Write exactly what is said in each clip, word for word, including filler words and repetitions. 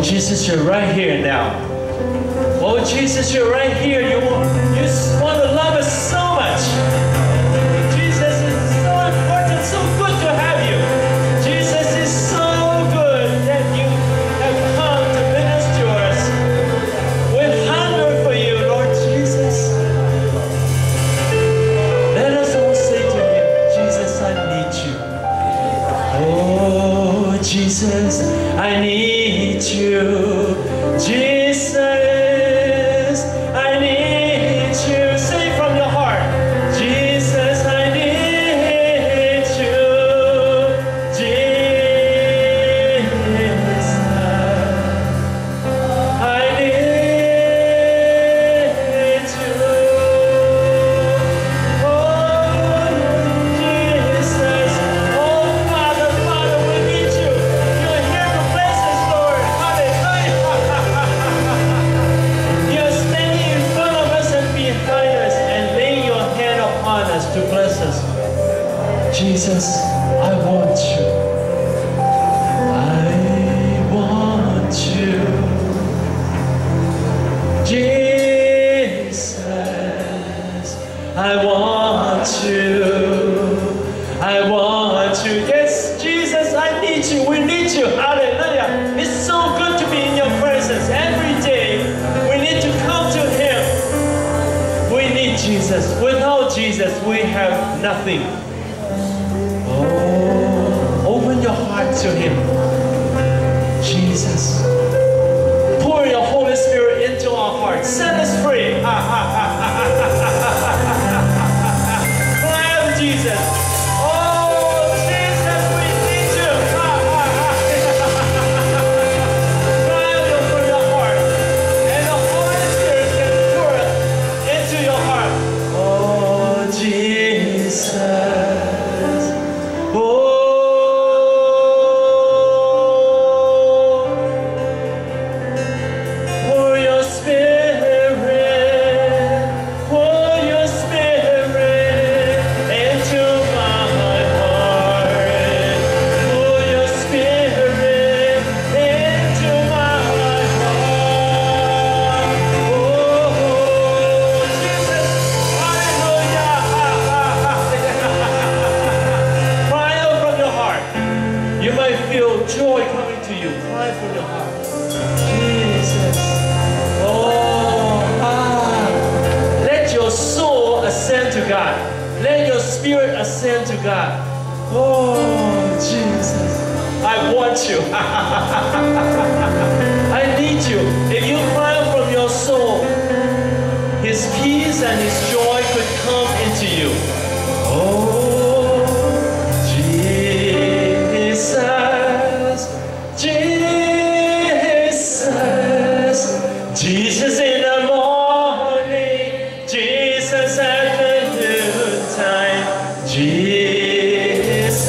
Jesus, you're right here now. Oh, Jesus, you're right here. You want, you just want to love us so much. Jesus is so important, so good to have you. Jesus is so good that you have come to minister to us. We hunger for you, Lord Jesus. Let us all say to him, Jesus, I need you. Oh, Jesus, I need you. Jesus, I need you. Say from your heart, Jesus, I need you. Jesus, I need you. Oh, Jesus. Oh, Father, Father, we need you. You're here to bless us, Lord. Hallelujah. You're standing in front of us and behind us and laying your hand upon us to bless us. Jesus, I want you. I want you. Jesus, I want you. I want you. Yes, Jesus, I need you. We need you. Hallelujah. It's so good to be in your presence every day. We need to come to him. We need Jesus. Without Jesus, we have nothing. Oh, open your heart to him. Jesus. Pour your Holy Spirit into our hearts. Set us free. Ha, ha, ha, ha, ha, ha, ha, ha, ha. Cry out, Jesus. Oh, Jesus, we need you. Ha, ha, ha. Cry out from your heart. And the Holy Spirit can pour it into your heart. Oh, Jesus. Oh. Pour your spirit, pour your spirit into my heart. Pour your spirit into my heart. Oh, Jesus, hallelujah. Cry out from your heart. You might feel joy coming to you. Cry from your heart. Jesus. Oh, ah. Let your soul ascend to God. Let your spirit ascend to God. Oh, Jesus. I want you. I need you. If you cry out from your soul, his peace and his joy could come into you. Oh, Jesus. Jesus. Jesus in the morning, Jesus at the noontime, Jesus,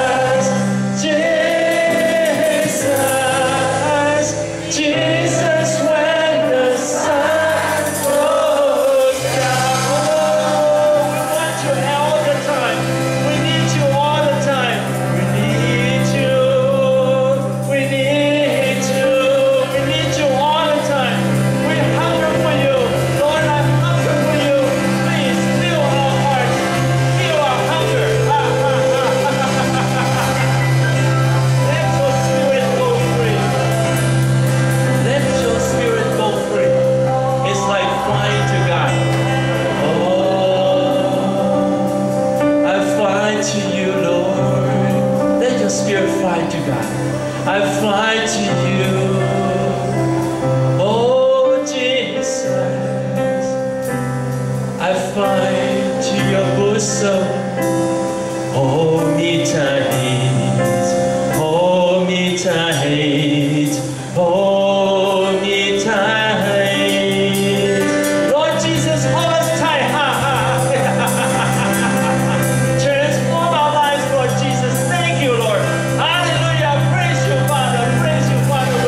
Jesus, Jesus when the sun goes down. Oh, we want you all the time. We need you all the time. We need you. We need you. We need you all the time. We hunger for you. Lord, I hunger for you. Please fill our hearts. Fill our hunger. Ha, ha, ha, ha, ha, ha, ha. Let your spirit go free. Let your spirit go free. It's like flying to God. Oh, I fly to you, Lord. Let your spirit fly to God. I fly to you. Oh, Jesus. I fly to your bosom. Hold me tight. Hold me tight. Hold me tight. Lord Jesus, hold us tight. Ha, ha. Transform our lives, Lord Jesus. Thank you, Lord. Hallelujah. Praise you, Father. Praise you, Father.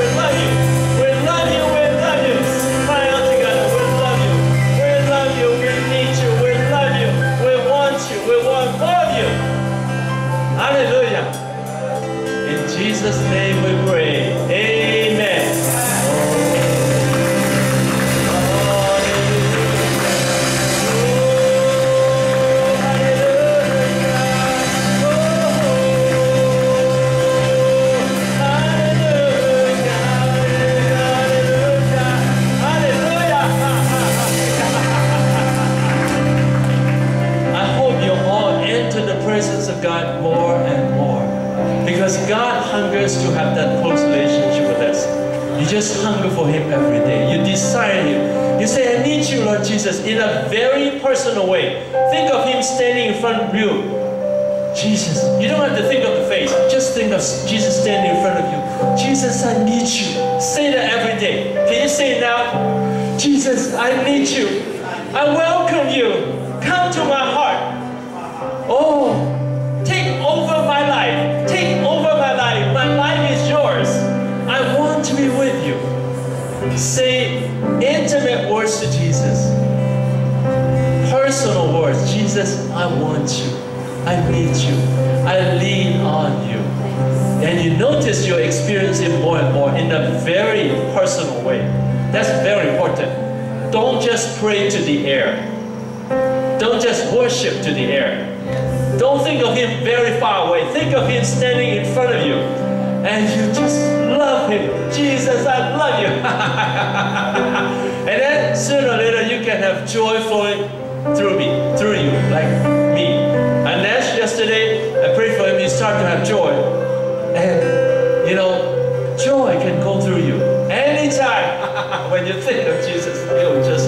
just hunger for Him every day. You desire Him. You say, I need you, Lord Jesus, in a very personal way. Think of Him standing in front of you. Jesus, you don't have to think of the face. Just think of Jesus standing in front of you. Jesus, I need you. Say that every day. Can you say it now? Jesus, I need you. I welcome you. Come to my heart. Oh, take over my life. Take over my life. My life is yours. I want to be with you. Say intimate words to Jesus. Personal words. Jesus, I want you. I need you. I lean on you. And you notice you're experiencing more and more in a very personal way. That's very important. Don't just pray to the air. Don't just worship to the air. Don't think of Him very far away. Think of Him standing in front of you. And you just love Him. Jesus, I love you. And then sooner or later you can have joy flowing through me, through you, like me. And Nash yesterday, I prayed for him, he started to have joy. And, you know, joy can go through you. Anytime, when you think of Jesus, it will just